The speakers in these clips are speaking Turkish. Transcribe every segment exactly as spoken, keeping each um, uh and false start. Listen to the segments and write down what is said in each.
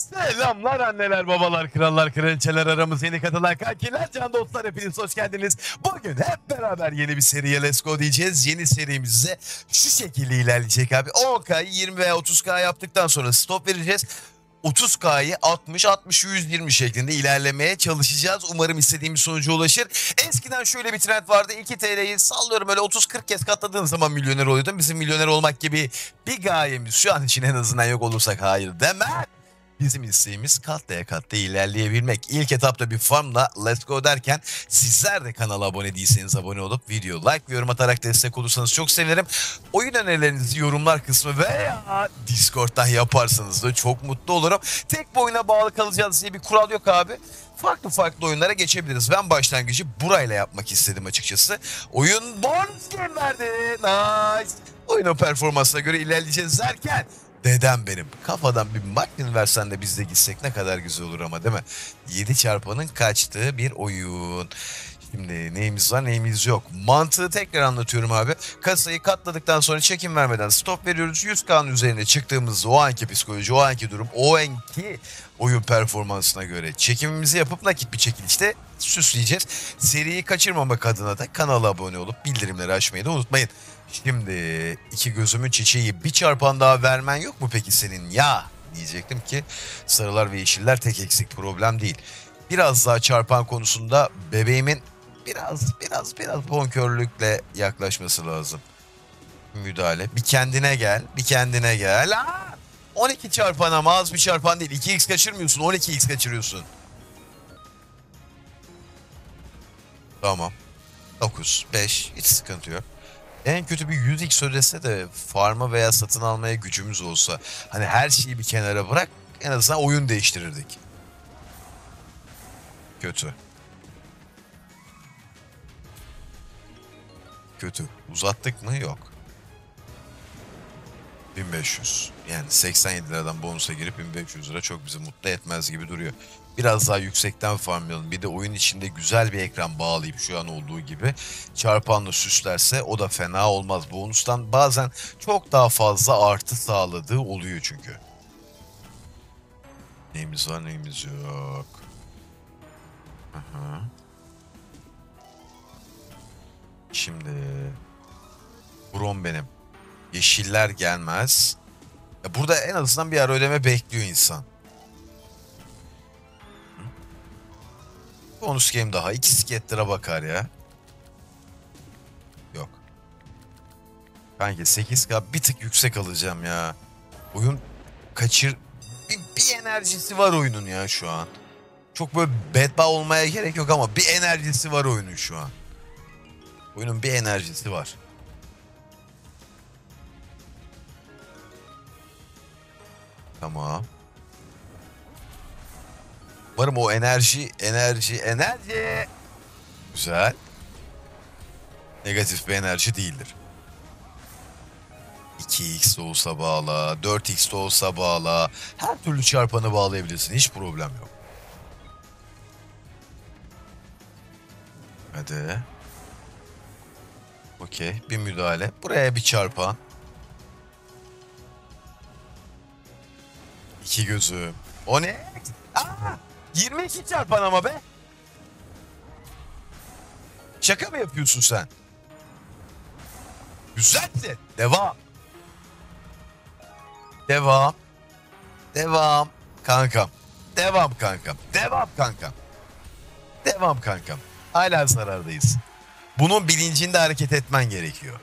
Selamlar anneler, babalar, krallar, kraliçeler, aramız yeni katılan kankiler, can dostlar, hepiniz hoş geldiniz. Bugün hep beraber yeni bir seriye Let's Go diyeceğiz. Yeni serimizde şu şekilde ilerleyecek abi. on K'yı yirmi veya otuz K yaptıktan sonra stop vereceğiz. otuz K'yı altmış, altmış, yüz yirmi şeklinde ilerlemeye çalışacağız. Umarım istediğimiz sonuca ulaşır. Eskiden şöyle bir trend vardı. iki T L'yi sallıyorum öyle otuz kırk kez katladığın zaman milyoner oluyordun. Bizim milyoner olmak gibi bir gayemiz şu an için en azından yok, olursak hayır demem. Bizim isteğimiz katlaya katlaya ilerleyebilmek. İlk etapta bir farmla Let's Go derken sizler de kanala abone değilseniz abone olup video like ve yorum atarak destek olursanız çok sevinirim. Oyun önerilerinizi yorumlar kısmı veya Discord'dan yaparsanız da çok mutlu olurum. Tek bir oyuna bağlı kalacağız diye bir kural yok abi. Farklı farklı oyunlara geçebiliriz. Ben başlangıcı burayla yapmak istedim açıkçası. Oyun bonus game verdi. Nice. Oyunun performansına göre ilerleyeceğiz derken dedem benim. Kafadan bir Magnum versen de biz de gitsek ne kadar güzel olur ama, değil mi? yedi çarpanın kaçtığı bir oyun. Şimdi neyimiz var neyimiz yok. Mantığı tekrar anlatıyorum abi. Kasayı katladıktan sonra çekim vermeden stop veriyoruz. yüz K'nın üzerine çıktığımızda o anki psikoloji, o anki durum, o anki oyun performansına göre çekimimizi yapıp nakit bir çekilişte süsleyeceğiz. Seriyi kaçırmamak adına da kanala abone olup bildirimleri açmayı da unutmayın. Şimdi iki gözümün çiçeği, bir çarpan daha vermen yok mu peki senin ya? Diyecektim ki sarılar ve yeşiller tek eksik, problem değil. Biraz daha çarpan konusunda bebeğimin biraz biraz biraz bonkörlükle yaklaşması lazım. Müdahale. Bir kendine gel, bir kendine gel. Aa! on iki çarpan ama az bir çarpan değil. iki X kaçırmıyorsun, on iki X kaçırıyorsun. Tamam. dokuz, beş, hiç sıkıntı yok. En kötü bir yüz X ödese de farma veya satın almaya gücümüz olsa, hani her şeyi bir kenara bırak, en azından oyun değiştirirdik. Kötü. Kötü. Uzattık mı? Yok. bin beş yüz. Yani seksen yedi liradan bonusa girip bin beş yüz lira çok bizi mutlu etmez gibi duruyor. Biraz daha yüksekten farmlayalım. Bir de oyun içinde güzel bir ekran bağlayıp şu an olduğu gibi çarpanla süslerse o da fena olmaz. Bonustan bazen çok daha fazla artı sağladığı oluyor çünkü. Neyimiz var neyimiz yok. Aha. Şimdi Brom benim. Yeşiller gelmez. Ya burada en azından bir ara ödeme bekliyor insan. Bonus game daha. İki sketler'a bakar ya. Yok. Kanki sekiz K bir tık yüksek alacağım ya. Oyun kaçır... Bir, bir enerjisi var oyunun ya şu an. Çok böyle bedba olmaya gerek yok ama bir enerjisi var oyunun şu an. Oyunun bir enerjisi var. Tamam. Umarım o enerji, enerji, enerji. Güzel. Negatif bir enerji değildir. iki X de olsa bağla, dört X de olsa bağla. Her türlü çarpanı bağlayabilirsin. Hiç problem yok. Hadi. Okey. Bir müdahale. Buraya bir çarpan. İki gözüm. O ne? Aa, yirmi iki çarpan ama be. Şaka mı yapıyorsun sen? Güzeldi. Devam. Devam. Devam. Kankam. Devam kankam. Devam kankam. Devam kankam. Hala zarardayız. Bunun bilincinde hareket etmen gerekiyor.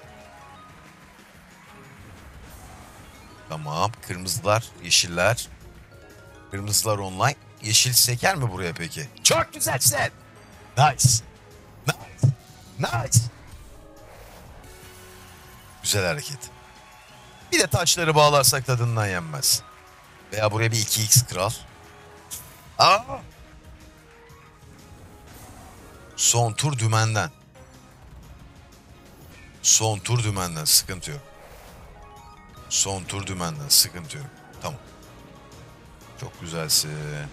Tamam. Kırmızılar, yeşiller. Kırmızılar online. Yeşil seker mi buraya peki? Çok güzelsin. Nice. Nice. Nice. Güzel hareket. Bir de taçları bağlarsak tadından yenmez. Veya buraya bir iki X kral. Aa! Son tur dümenden. Son tur dümenden. Sıkıntı yok. Son tur dümenden. Sıkıntı yok. Tamam. Çok güzelsin.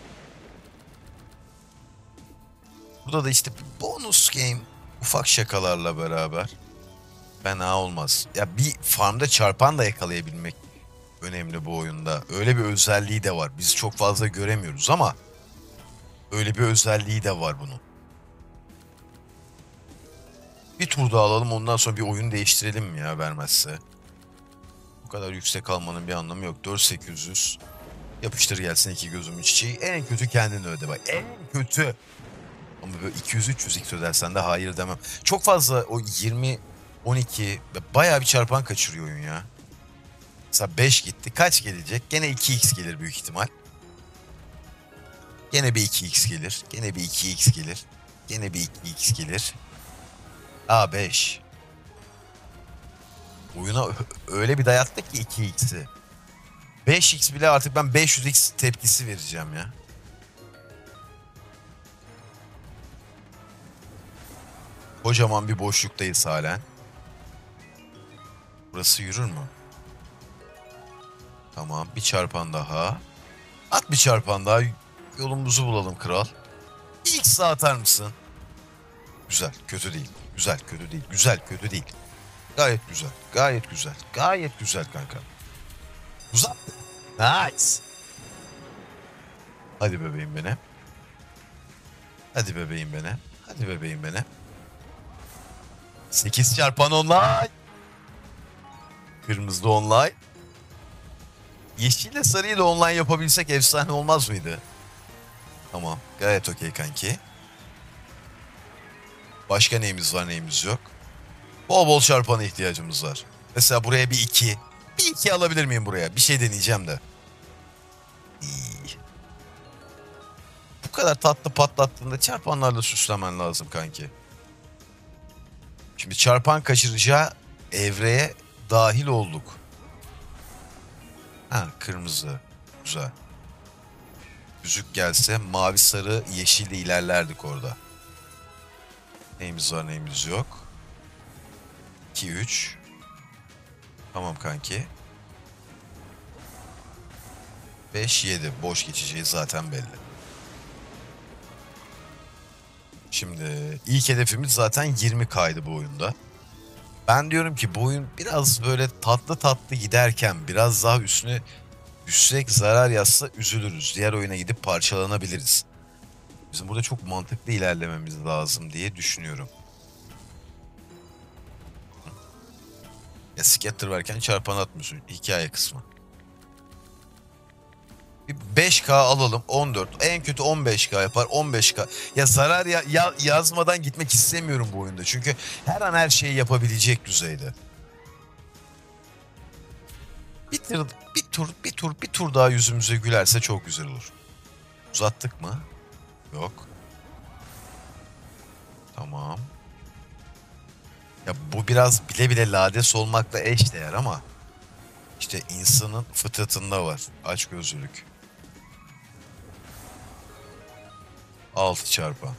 Burada da işte bonus game ufak şakalarla beraber fena olmaz. Ya bir farmda çarpan da yakalayabilmek önemli bu oyunda. Öyle bir özelliği de var. Biz çok fazla göremiyoruz ama öyle bir özelliği de var bunun. Bir tur daha alalım, ondan sonra bir oyun değiştirelim mi ya vermezse? Bu kadar yüksek almanın bir anlamı yok. dört bin sekiz yüz. Yapıştır gelsin iki gözümün çiçeği. En kötü kendini öde bak. En kötü. Ama böyle iki yüz üç yüz x ödersen de hayır demem. Çok fazla o yirmi, on iki bayağı bir çarpan kaçırıyor oyun ya. Mesela beş gitti. Kaç gelecek? Gene iki x gelir büyük ihtimal. Gene bir iki x gelir. Gene bir iki x gelir. Gene bir iki x gelir. Aa beş. Oyuna öyle bir dayattık ki iki x'i. beş x bile artık ben beş yüz x tepkisi vereceğim ya. Kocaman bir boşluktayız halen. Burası yürür mü? Tamam, bir çarpan daha. At bir çarpan daha. Yolumuzu bulalım kral. İlk sağ atar mısın? Güzel, kötü değil. Güzel, kötü değil. Güzel, kötü değil. Gayet güzel. Gayet güzel. Gayet güzel kanka. Güzel. Nice. Hadi bebeğim benim. Hadi bebeğim benim. Hadi bebeğim benim. sekiz çarpan online. Kırmızı online. Yeşille sarıyı da online yapabilsek efsane olmaz mıydı? Tamam. Gayet okey kanki. Başka neyimiz var neyimiz yok. Bol bol çarpana ihtiyacımız var. Mesela buraya bir iki. Bir iki alabilir miyim buraya? Bir şey deneyeceğim de. İyi. Bu kadar tatlı patlattığında çarpanlarla süslemen lazım kanki. Şimdi çarpan kaçıracağı evreye dahil olduk. Ha, kırmızı. Güzel. Yüzük gelse mavi, sarı, yeşille ilerlerdik orada. Neyimiz var neyimiz yok. iki üç. Tamam kanki. beş yedi. Boş geçeceği zaten belli. Şimdi ilk hedefimiz zaten yirmi kaydı bu oyunda. Ben diyorum ki bu oyun biraz böyle tatlı tatlı giderken biraz daha üstüne düşsek, zarar yazsa üzülürüz. Diğer oyuna gidip parçalanabiliriz. Bizim burada çok mantıklı ilerlememiz lazım diye düşünüyorum. Ya scatter varken çarpan atmıyorsun. Hikaye kısmı. Bir beş K alalım. on dört. En kötü on beş K yapar. on beş K. Ya zarar ya, ya yazmadan gitmek istemiyorum bu oyunda. Çünkü her an her şeyi yapabilecek düzeyde. Bir tur, bir tur, bir tur, bir tur daha yüzümüze gülerse çok güzel olur. Uzattık mı? Yok. Tamam. Ya bu biraz bile bile lades olmakla eşdeğer ama işte insanın fıtratında var açgözlülük. altı çarpan.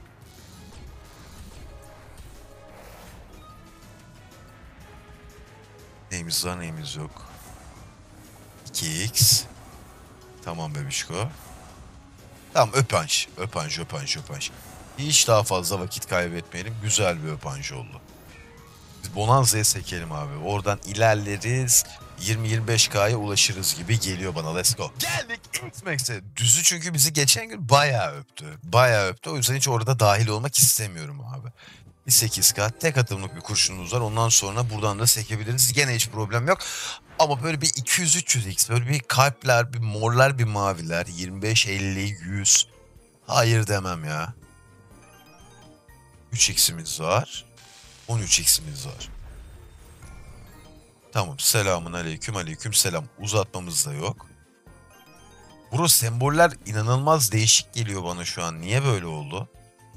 Neyimiz var neyimiz yok. iki x. Tamam bebişko. Tamam öpanj. Öpanj öpanj öpanj. Hiç daha fazla vakit kaybetmeyelim. Güzel bir öpanj oldu. Biz Bonanza'ya sekelim abi. Oradan ilerleriz. yirmi yirmi beş K'ya ulaşırız gibi geliyor bana. Let's go. Geldik X-Max'e. Düzü çünkü bizi geçen gün bayağı öptü. Bayağı öptü. O yüzden hiç orada dahil olmak istemiyorum abi. Bir sekiz K. Tek atımlık bir kurşunumuz var. Ondan sonra buradan da sekebiliriz. Gene hiç problem yok. Ama böyle bir iki yüz üç yüz x. Böyle bir kalpler, bir morlar, bir maviler. yirmi beş, elli, yüz. Hayır demem ya. üç x'imiz var. on üç x'imiz var. Tamam. Selamun aleyküm aleyküm selam. Uzatmamız da yok. Bro semboller inanılmaz değişik geliyor bana şu an. Niye böyle oldu?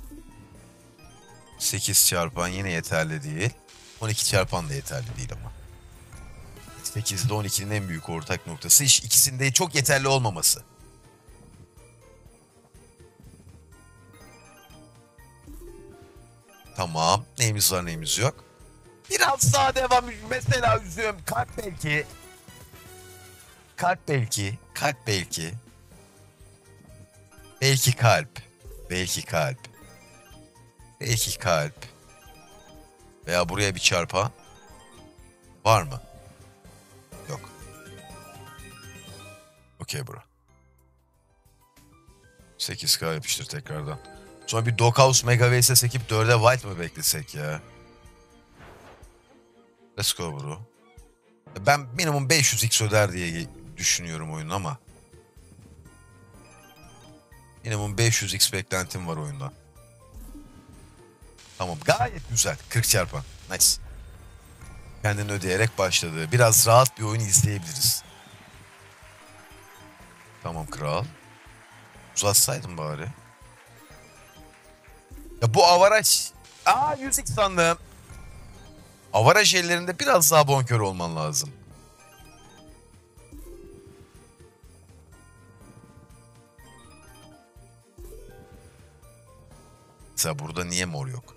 sekiz çarpan yine yeterli değil. on iki çarpan da yeterli değil ama. sekiz ile on ikinin en büyük ortak noktası iş ikisinde çok yeterli olmaması. Tamam. Neyimiz var neyimiz yok. Biraz daha devam. Mesela üzüyorum. Kalp belki. Kalp belki. Kalp belki. Belki kalp. Belki kalp. Belki kalp. Veya buraya bir çarpan. Var mı? Yok. Okey bro. sekiz K yapıştır tekrardan. Sonra bir Doghouse Mega Vs ekip dörde White mı beklesek ya? Let's go bro. Ben minimum beş yüz X öder diye düşünüyorum oyunu ama. Minimum beş yüz X beklentim var oyundan. Tamam, gayet güzel. kırk çarpan. Nice. Kendini ödeyerek başladı. Biraz rahat bir oyun izleyebiliriz. Tamam kral. Uzatsaydın bari. Ya bu avaraj... Aa yüz X sandım. Avaraj ellerinde biraz daha bonkör olman lazım. Mesela burada niye mor yok?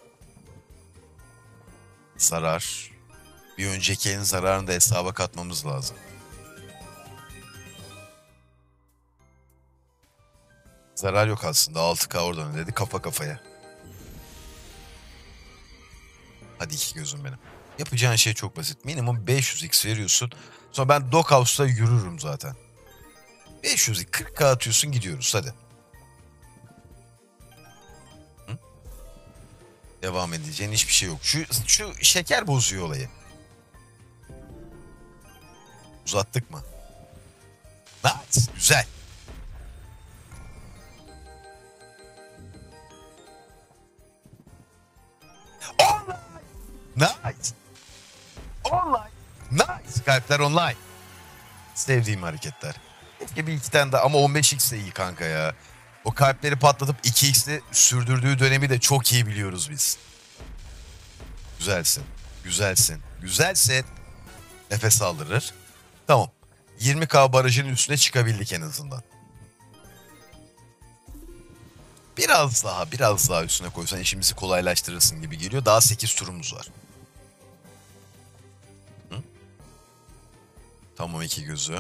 Zarar. Bir önceki elin zararını da hesaba katmamız lazım. Zarar yok aslında. altı K oradan ödedi kafa kafaya. Hadi iki gözüm benim. Yapacağın şey çok basit. Minimum beş yüz X veriyorsun. Sonra ben Doghouse'da yürürüm zaten. beş yüz X kırk K atıyorsun, gidiyoruz hadi. Hı? Devam edeceğin hiçbir şey yok. Şu, şu şeker bozuyor olayı. Uzattık mı? Nice. Güzel. Online. Nice. Online. Nice. Kalpler online. Sevdiğim hareketler. Keşke bir iki tane daha ama on beş X de iyi kanka ya. O kalpleri patlatıp iki X'li sürdürdüğü dönemi de çok iyi biliyoruz biz. Güzelsin. Güzelsin. Güzelsin. Nefes aldırır. Tamam. yirmi K barajının üstüne çıkabildik en azından. Biraz daha, biraz daha üstüne koysan işimizi kolaylaştırırsın gibi geliyor. Daha sekiz turumuz var. Hı? Tamam, iki gözü.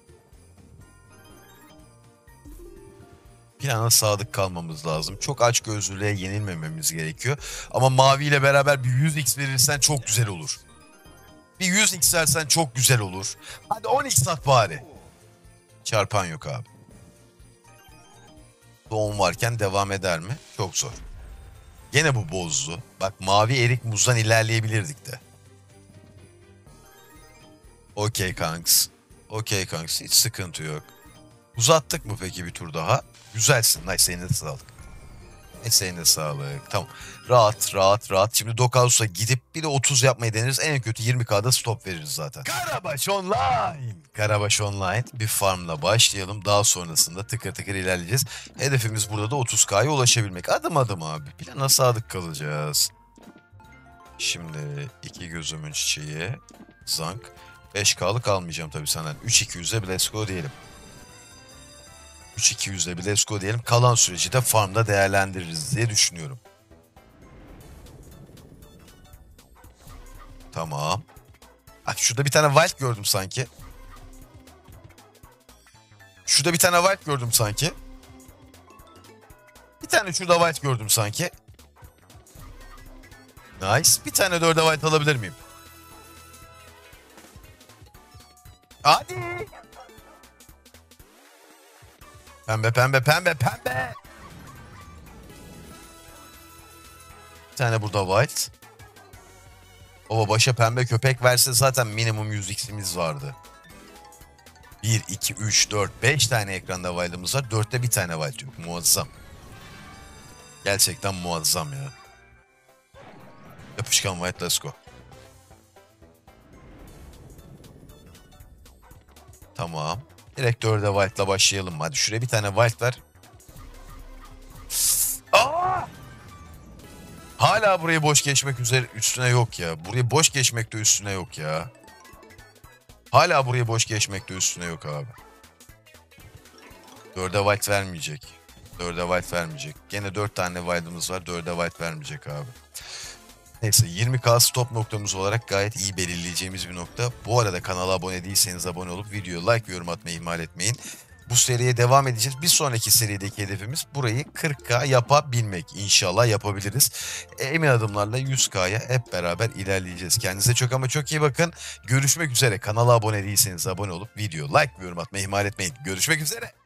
Plana sadık kalmamız lazım. Çok aç gözlülüğe yenilmememiz gerekiyor. Ama mavi ile beraber bir yüz X verirsen çok güzel olur. Bir yüz X versen çok güzel olur. Hadi on X at bari. Çarpan yok abi. Doğum varken devam eder mi? Çok zor. Gene bu bozdu. Bak mavi erik muzdan ilerleyebilirdik de. Okey kanks. Okey kanks. Hiç sıkıntı yok. Uzattık mı peki bir tur daha? Güzelsin. Nice. Eline sağlık. Nice. Eline sağlık. Tamam. Rahat rahat rahat. Şimdi Doghouse'a gidip bir de otuz yapmayı deneriz. En kötü yirmi K'da stop veririz zaten. Karabaş Online. Karabaş Online. Bir farmla başlayalım. Daha sonrasında tıkır tıkır ilerleyeceğiz. Hedefimiz burada da otuz K'ya ulaşabilmek. Adım adım abi. Plana sadık kalacağız. Şimdi iki gözümün çiçeği. Zank. beş K'lık almayacağım tabii senden. üç iki yüze bir let's go diyelim. üç iki yüze bir let's go diyelim. Kalan süreci de farmda değerlendiririz diye düşünüyorum. Tamam. Ay, şurada bir tane wild gördüm sanki. Şurada bir tane wild gördüm sanki. Bir tane şurada wild gördüm sanki. Nice. Bir tane dörde wild alabilir miyim? Hadi. Pembe pembe pembe pembe. Bir tane burada white. Baba başa pembe köpek verse zaten minimum yüz X'imiz vardı. bir, iki, üç, dört, beş tane ekranda wild'ımız var. dörtte bir tane wild yok. Muazzam. Gerçekten muazzam ya. Yapışkan white, let's go. Tamam. Direkt dörde wild'la başlayalım. Hadi şuraya bir tane wild ver. Aa! Hala burayı boş geçmek üzere üstüne yok ya. Burayı boş geçmek de üstüne yok ya. Hala burayı boş geçmek de üstüne yok abi. Dörde wild vermeyecek. Dörde wild vermeyecek. Gene dört tane wild'ımız var. Dörde wild vermeyecek abi. Neyse yirmi K stop noktamız olarak gayet iyi belirleyeceğimiz bir nokta. Bu arada kanala abone değilseniz abone olup videoya like ve yorum atmayı ihmal etmeyin. Bu seriye devam edeceğiz. Bir sonraki serideki hedefimiz burayı kırk K yapabilmek. İnşallah yapabiliriz. Emin adımlarla yüz K'ya hep beraber ilerleyeceğiz. Kendinize çok ama çok iyi bakın. Görüşmek üzere. Kanala abone değilseniz abone olup video like ve yorum atmayı ihmal etmeyin. Görüşmek üzere.